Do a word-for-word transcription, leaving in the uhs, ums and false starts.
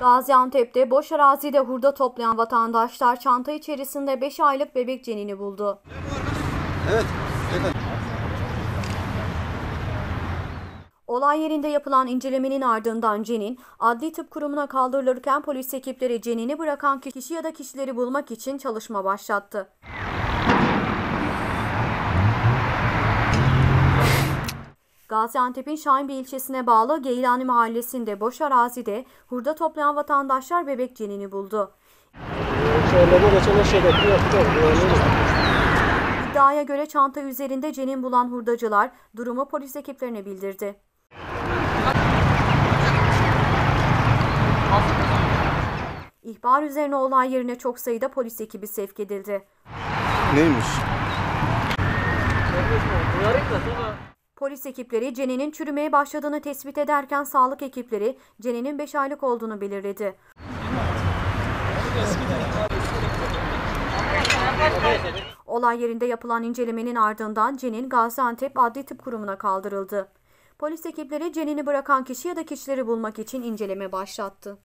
Gaziantep'te boş arazide hurda toplayan vatandaşlar çanta içerisinde beş aylık bebek cenini buldu. Evet. Evet. Olay yerinde yapılan incelemenin ardından cenin adli tıp kurumuna kaldırılırken polis ekipleri cenini bırakan kişi ya da kişileri bulmak için çalışma başlattı. Gaziantep'in Şahinbey ilçesine bağlı Geylani mahallesinde boş arazide hurda toplayan vatandaşlar bebek cenini buldu. İddiaya göre çanta üzerinde cenin bulan hurdacılar durumu polis ekiplerine bildirdi. İhbar üzerine olay yerine çok sayıda polis ekibi sevk edildi. Neymiş? Polis ekipleri ceninin çürümeye başladığını tespit ederken sağlık ekipleri ceninin beş aylık olduğunu belirledi. Olay yerinde yapılan incelemenin ardından cenin Gaziantep Adli Tıp Kurumu'na kaldırıldı. Polis ekipleri cenini bırakan kişi ya da kişileri bulmak için inceleme başlattı.